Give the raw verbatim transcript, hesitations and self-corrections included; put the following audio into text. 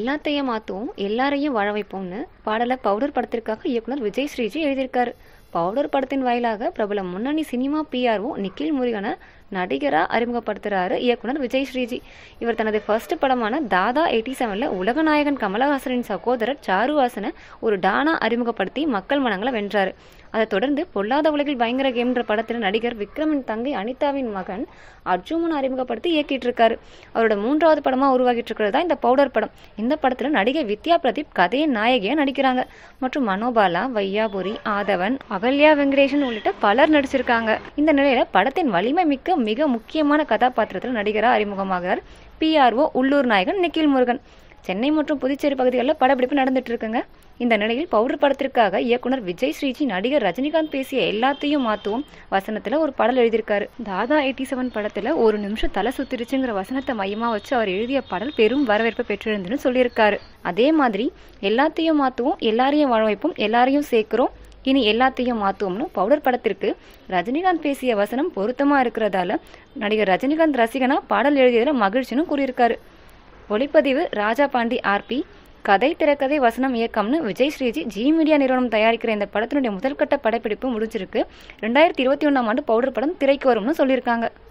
எல்லாத்தையும் மாத்துவோம் எல்லாரையும் வாழ வைப்போம்னு பாடலை பவுடர் படத்திற்காக இயக்குனர் விஜய் ஸ்ரீஜி எழுதியிருக்காரு. பவுடர் படத்தின் வாயிலாக பிரபல முன்னணி சினிமா பிஆர்ஓ நிக்கில் முருகனை நடிகரா அறிமுகப்படுத்துறாரு இயக்குனர் விஜய் ஸ்ரீஜி. இவர் தனது ஃபர்ஸ்ட் படமான தாதா எயிட்டி செவன்ல உலகநாயகன் கமலஹாசனின் சகோதரர் சாருஹாசனை ஒரு டானா அறிமுகப்படுத்தி மக்கள் மனங்களை வென்றாரு. அதை தொடர்ந்து பொல்லாத உலகில் பயங்கர கேம்ன்ற படத்தில் நடிகர் விக்ரமின் தங்கை அனிதாவின் மகன் அர்ஜுமன் அறிமுகப்படுத்தி இயக்கிட்டு இருக்காரு. அவரோட மூன்றாவது படமா உருவாகிட்டு இருக்கிறது தான் இந்த பவுடர் படம். இந்த படத்துல நடிகை வித்யா பிரதீப் கதையின் நாயகியா நடிக்கிறாங்க. மற்றும் மனோபாலா, வையாபுரி, ஆதவன், அகல்யா வெங்கடேஷன் உள்ளிட்ட பலர் நடிச்சிருக்காங்க. இந்த நிலையில படத்தின் வலிமை மிக்க மிக முக்கியமான கதாபாத்திரத்தில் நடிகரா அறிமுகமாகிறார் பிஆர்ஓ உள்ளூர் நாயகன் நிக்கில் முருகன். சென்னை மற்றும் புதுச்சேரி பகுதிகளில் படப்பிடிப்பு நடந்துட்டு இருக்குங்க. இந்த நிலையில் பவுடர் படத்திற்காக இயக்குனர் விஜய் ஸ்ரீஜி நடிகர் ரஜினிகாந்த் பேசிய எல்லாத்தையும் மாத்துவோம் வசனத்துல ஒரு பாடல் எழுதியிருக்காரு. தாதா எயிட்டி செவன் படத்துல ஒரு நிமிஷம் தலை சுத்திருச்சுங்கிற வசனத்தை மையமா வச்சு அவர் எழுதிய பாடல் பெரும் வரவேற்பை பெற்றிருந்துன்னு சொல்லியிருக்காரு. அதே மாதிரி எல்லாத்தையும் மாத்துவோம் எல்லாரையும் வாழ வைப்போம் எல்லாரையும் சேர்க்கிறோம் இனி எல்லாத்தையும் மாத்துவோம்னு பவுடர் படத்திற்கு ரஜினிகாந்த் பேசிய வசனம் பொருத்தமா இருக்கிறதால நடிகர் ரஜினிகாந்த் ரசிகனா பாடல் எழுதியதுல மகிழ்ச்சின்னு கூறியிருக்காரு. ஒளிப்பதிவு ராஜா பாண்டி ஆர்பி, கதை திரைக்கதை வசனம் இயக்கம்னு விஜய் ஸ்ரீஜி ஜி மீடியா நிறுவனம் தயாரிக்கிற இந்த படத்தினுடைய முதல்கட்ட படப்பிடிப்பு முடிஞ்சிருக்கு. ரெண்டாயிரத்தி இருபத்தி ஒன்னாம் ஆண்டு பவுடர் படம் திரைக்கு வரும்னு சொல்லியிருக்காங்க.